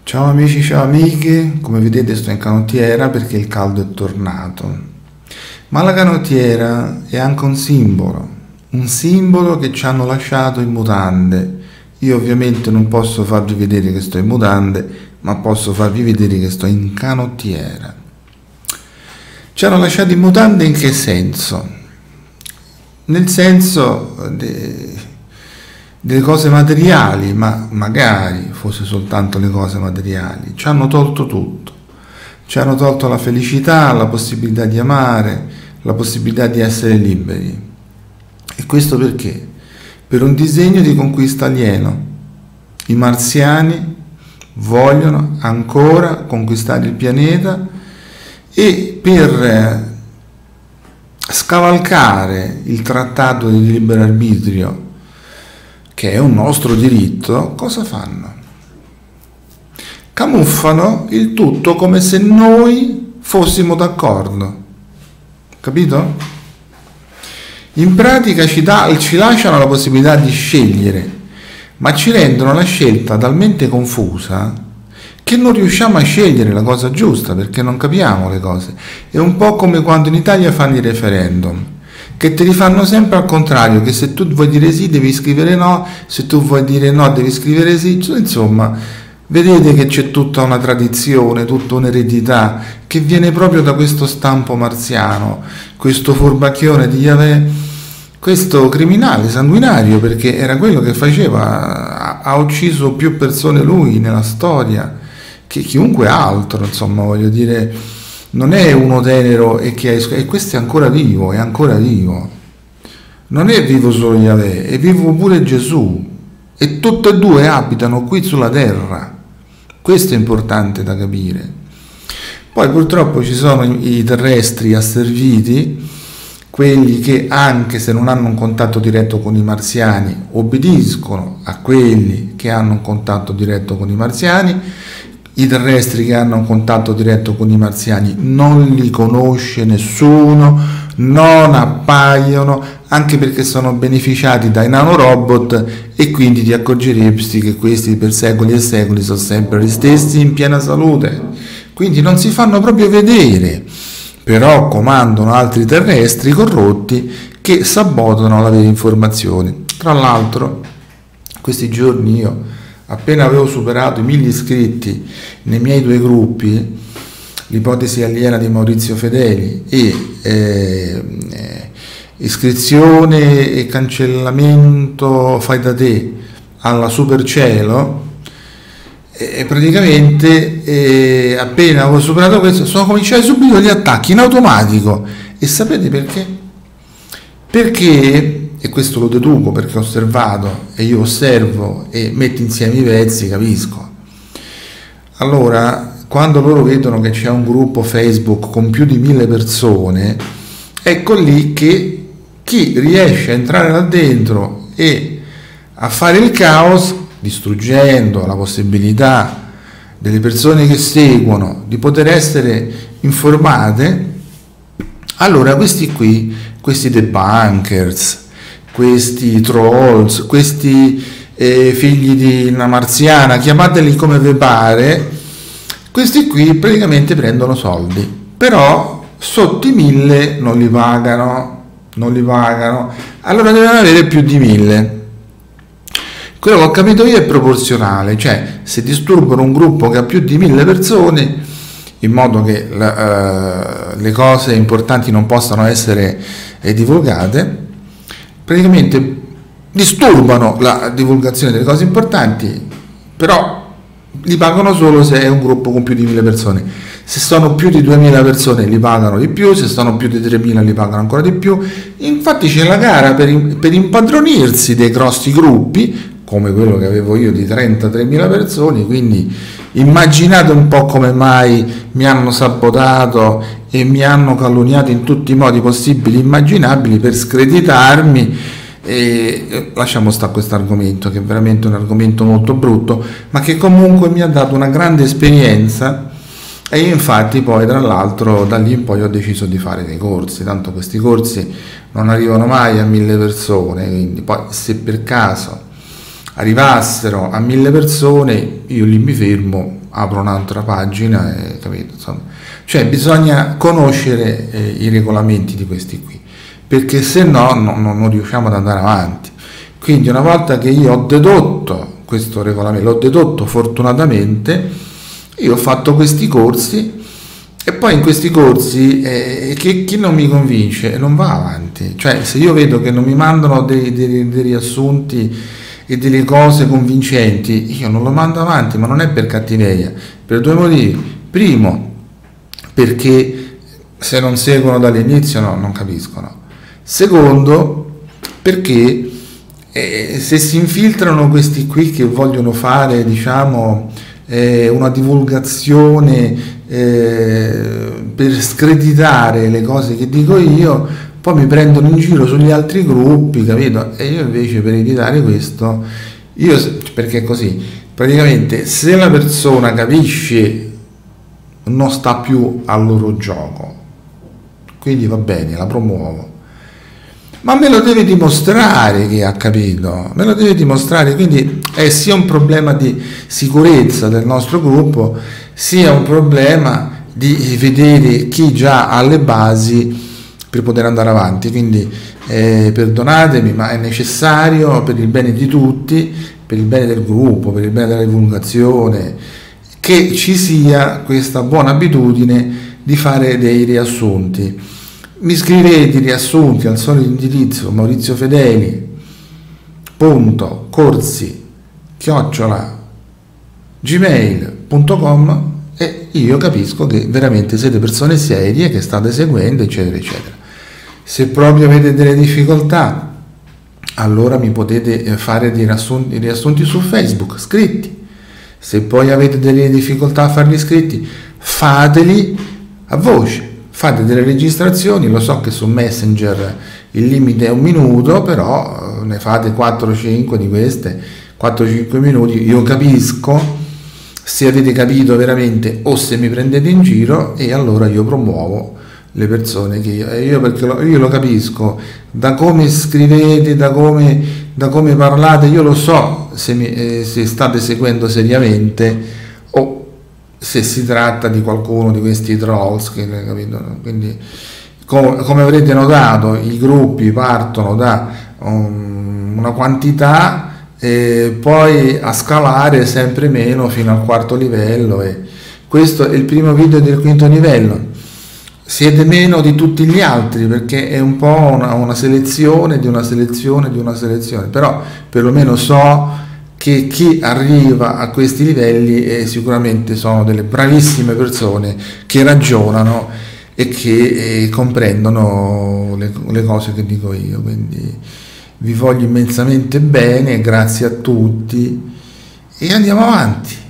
Ciao amici, ciao amiche, come vedete sto in canottiera perché il caldo è tornato. Ma la canottiera è anche un simbolo che ci hanno lasciato in mutande. Io ovviamente non posso farvi vedere che sto in mutande, ma posso farvi vedere che sto in canottiera. Ci hanno lasciato in mutande in che senso? Nel senso delle cose materiali, ma magari fosse soltanto le cose materiali, ci hanno tolto tutto, ci hanno tolto la felicità, la possibilità di amare, la possibilità di essere liberi. E questo perché? Per un disegno di conquista alieno. I marziani vogliono ancora conquistare il pianeta e per scavalcare il trattato di libero arbitrio, che è un nostro diritto, cosa fanno? Camuffano il tutto come se noi fossimo d'accordo, capito? In pratica ci lasciano la possibilità di scegliere, ma ci rendono la scelta talmente confusa che non riusciamo a scegliere la cosa giusta perché non capiamo le cose. È un po' come quando in Italia fanno i referendum, che te li fanno sempre al contrario, che se tu vuoi dire sì devi scrivere no, se tu vuoi dire no devi scrivere sì. Insomma, vedete che c'è tutta una tradizione, tutta un'eredità che viene proprio da questo stampo marziano, questo furbacchione di Yahweh, questo criminale sanguinario, perché era quello che faceva, ha ucciso più persone lui nella storia che chiunque altro, insomma, voglio dire. Non è uno tenero e questo è ancora vivo, è ancora vivo. Non è vivo solo Yahweh, è vivo pure Gesù. E tutte e due abitano qui sulla terra. Questo è importante da capire. Poi purtroppo ci sono i terrestri asserviti, quelli che anche se non hanno un contatto diretto con i marziani, obbediscono a quelli che hanno un contatto diretto con i marziani. I terrestri che hanno un contatto diretto con i marziani non li conosce nessuno, non appaiono, anche perché sono beneficiati dai nanorobot e quindi ti accorgeresti che questi per secoli e secoli sono sempre gli stessi in piena salute. Quindi non si fanno proprio vedere, però comandano altri terrestri corrotti che sabotano la vera informazione. Tra l'altro, questi giorni io, appena avevo superato i 1000 iscritti nei miei due gruppi, l'ipotesi aliena di Maurizio Fedeli e iscrizione e cancellamento fai da te alla Supercielo, praticamente appena avevo superato questo sono cominciati subito gli attacchi in automatico. E sapete perché? Perché, e questo lo deduco perché ho osservato, e io osservo e metto insieme i pezzi, capisco. Allora, quando loro vedono che c'è un gruppo Facebook con più di 1000 persone, ecco lì che chi riesce a entrare là dentro e a fare il caos, distruggendo la possibilità delle persone che seguono di poter essere informate, allora questi debunkers, questi trolls, questi figli di una marziana, chiamateli come vi pare, questi qui praticamente prendono soldi, però sotto i 1000 non li pagano, allora devono avere più di 1000. Quello che ho capito io è proporzionale, cioè se disturbano un gruppo che ha più di 1000 persone, in modo che le cose importanti non possano essere divulgate, praticamente disturbano la divulgazione delle cose importanti, però li pagano solo se è un gruppo con più di 1000 persone. Se sono più di 2000 persone li pagano di più, se sono più di 3000 li pagano ancora di più. Infatti c'è la gara per impadronirsi dei grossi gruppi, come quello che avevo io di 33.000 persone, quindi immaginate un po' come mai mi hanno sabotato e mi hanno calunniato in tutti i modi possibili e immaginabili per screditarmi. E lasciamo stare questo argomento, che è veramente un argomento molto brutto, ma che comunque mi ha dato una grande esperienza. E io infatti poi tra l'altro da lì in poi ho deciso di fare dei corsi, tanto questi corsi non arrivano mai a 1000 persone, quindi poi se per caso arrivassero a 1000 persone, io lì mi fermo, apro un'altra pagina, capito? Insomma, cioè bisogna conoscere i regolamenti di questi qui, perché se no non riusciamo ad andare avanti. Quindi una volta che io ho dedotto questo regolamento, l'ho dedotto fortunatamente, io ho fatto questi corsi, e poi in questi corsi chi non mi convince non va avanti. Cioè, se io vedo che non mi mandano dei riassunti e delle cose convincenti, io non lo mando avanti, ma non è per cattiveria, per due motivi. Primo, perché se non seguono dall'inizio non capiscono. Secondo, perché se si infiltrano questi qui che vogliono fare, diciamo, una divulgazione per screditare le cose che dico io, poi mi prendono in giro sugli altri gruppi, capito? E io invece, per evitare questo, perché è così, praticamente se la persona capisce non sta più al loro gioco, quindi va bene, la promuovo, ma me lo deve dimostrare che ha capito, me lo deve dimostrare, quindi è sia un problema di sicurezza del nostro gruppo, sia un problema di vedere chi già ha le basi per poter andare avanti. Quindi perdonatemi, ma è necessario, per il bene di tutti, per il bene del gruppo, per il bene della divulgazione, che ci sia questa buona abitudine di fare dei riassunti. Mi scrivete i riassunti al solito indirizzo maurizio-fedeli.corsi@gmail.com e io capisco che veramente siete persone serie che state seguendo, eccetera eccetera. Se proprio avete delle difficoltà, allora mi potete fare dei riassunti su Facebook scritti. Se poi avete delle difficoltà a farli scritti, fateli a voce. Fate delle registrazioni, lo so che su Messenger il limite è 1 minuto, però ne fate 4-5 di queste, 4-5 minuti, io capisco se avete capito veramente o se mi prendete in giro, e allora io promuovo le persone che io perché io lo capisco, da come scrivete, da come parlate, io lo so se state seguendo seriamente o se si tratta di qualcuno di questi trolls, capito? Quindi come avrete notato, i gruppi partono da una quantità e poi a scalare sempre meno fino al 4º livello, e questo è il primo video del 5º livello. Siete meno di tutti gli altri perché è un po' una selezione di una selezione di una selezione, però perlomeno so che chi arriva a questi livelli sicuramente sono delle bravissime persone che ragionano e che comprendono le cose che dico io. Quindi vi voglio immensamente bene, grazie a tutti e andiamo avanti.